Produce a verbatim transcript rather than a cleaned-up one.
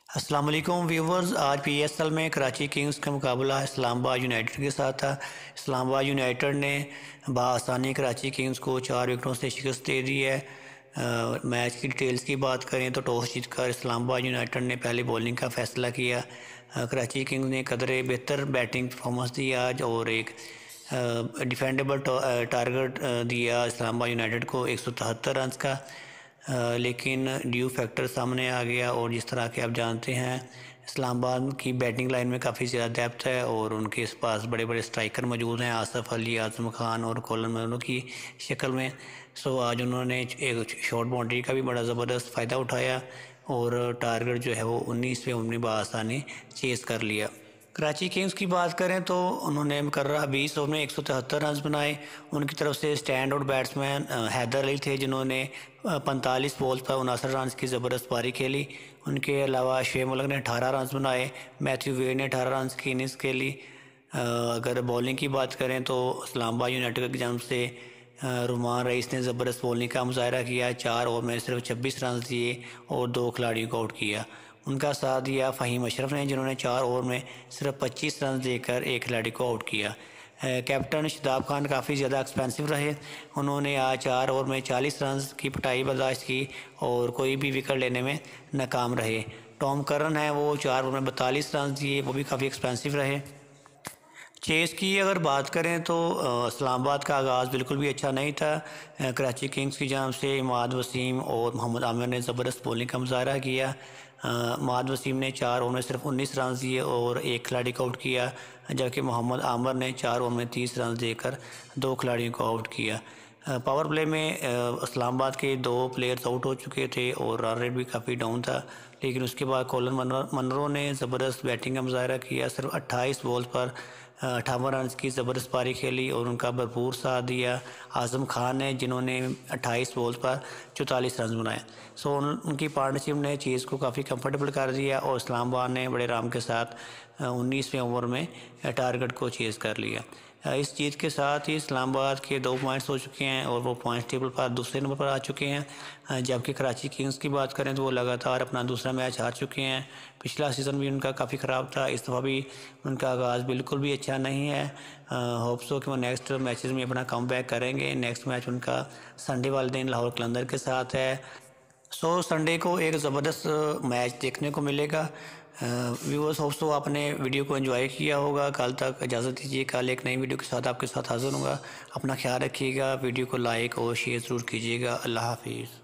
अस्सलाम वालेकुम व्यूवर्स। आज पीएसएल में कराची किंग्स का मुकाबला इस्लामाबाद यूनाइटेड के साथ था। इस्लामाबाद यूनाइटेड ने बआसानी कराची किंग्स को चार विकेटों से शिकस्त दे दी है। आ, मैच की डिटेल्स की बात करें तो टॉस जीतकर इस्लामाबाद यूनाइटेड ने पहले बॉलिंग का फैसला किया। आ, कराची किंग्स ने कदरे बेहतर बैटिंग परफॉर्मेंस दी आज और एक डिफेंडेबल टारगेट दिया इस्लामाबाद यूनाइटेड को एक सौ तिहत्तर रन का। आ, लेकिन ड्यू फैक्टर सामने आ गया और जिस तरह के आप जानते हैं इस्लामाबाद की बैटिंग लाइन में काफ़ी ज़्यादा डेप्थ है और उनके पास बड़े बड़े स्ट्राइकर मौजूद हैं, आसफ अली, आज़म खान और कोलन मनो की शक्ल में। सो आज उन्होंने एक शॉर्ट बाउंड्री का भी बड़ा ज़बरदस्त फ़ायदा उठाया और टारगेट जो है वो उन्नीस पे उन्नीस बआसानी चेज़ कर लिया। कराची किंग्स की बात करें तो उन्होंने मुकर्रर बीस ओवर में एक सौ तिहत्तर रन बनाए। उनकी तरफ से stand out batsman Haider Ali थे जिन्होंने पैंतालीस बॉल्स पर उनसठ रन की ज़बरदस्त पारी खेली। उनके अलावा शुएब मलिक ने अठारह रन बनाए, मैथ्यू वेड ने अठारह रन की इनिंग्स खेली। अगर बॉलिंग की बात करें तो इस्लामाबाद यूनाइटेड की जानब से रुमान रईस ने ज़बरदस्त बॉलिंग का मुजाहरा किया। चार ओवर में सिर्फ छब्बीस रन दिए और दो खिलाड़ियों को आउट किया। उनका साथ दिया फ़हीम अशरफ ने जिन्होंने चार ओवर में सिर्फ पच्चीस रन देकर एक खिलाड़ी को आउट किया। कैप्टन शादाब खान काफ़ी ज़्यादा एक्सपेंसिव रहे। उन्होंने आज चार ओवर में चालीस रन की पिटाई बर्दाश्त की और कोई भी विकेट लेने में नाकाम रहे। टॉम करन है वो चार ओवर में बतालीस रन दिए, वो भी काफ़ी एक्सपेंसिव रहे। चेस की अगर बात करें तो इस्लामाबाद का आगाज़ बिल्कुल भी अच्छा नहीं था। कराची किंग्स की जानिब से इमाद वसीम और मोहम्मद आमिर ने ज़बरदस्त बॉलिंग का मुजाहरा किया। इमाद वसीम ने चार ओवर में सिर्फ उन्नीस रन दिए और एक खिलाड़ी को आउट किया, जबकि मोहम्मद आमिर ने चार ओवर में तीस रन देकर दो खिलाड़ियों को आउट किया। पावर प्ले में इस्लामाबाद के दो प्लेयर्स आउट हो चुके थे और रन रेट भी काफ़ी डाउन था, लेकिन उसके बाद कोलन मनरो ने ज़बरदस्त बैटिंग का मुजाहरा किया। सिर्फ अट्ठाईस बॉल्स पर अट्ठावन रन की ज़बरदस्त पारी खेली और उनका भरपूर साथ दिया आज़म खान ने जिन्होंने अट्ठाईस बॉल्स पर चौतालीस रन बनाए। सो उन, उनकी पार्टनरशिप ने चीज़ को काफ़ी कंफर्टेबल कर दिया और इस्लामाबाद ने बड़े आराम के साथ उन्नीसवें ओवर में टारगेट को चेज़ कर लिया। इस जीत के साथ ही इस्लामाबाद के दो पॉइंट्स हो चुके हैं और वो पॉइंट टेबल पर दूसरे नंबर पर आ चुके हैं, जबकि कराची किंग्स की बात करें तो वो लगातार अपना दूसरा मैच हार चुके हैं। पिछला सीज़न भी उनका काफ़ी ख़राब था, इस दफ़ा भी उनका आगाज़ बिल्कुल भी अच्छा नहीं है। होप सो कि वो नेक्स्ट मैचेस में अपना कम बैक करेंगे। नेक्स्ट मैच उनका संडे वाले दिन लाहौर कलंदर के साथ है। सो संडे को एक ज़बरदस्त मैच देखने को मिलेगा। व्यूअर्स होप सो आपने वीडियो को एंजॉय किया होगा। कल तक इजाज़त दीजिए, कल एक नई वीडियो के साथ आपके साथ हाज़िर होऊंगा। अपना ख्याल रखिएगा, वीडियो को लाइक और शेयर ज़रूर कीजिएगा। अल्लाह हाफिज़।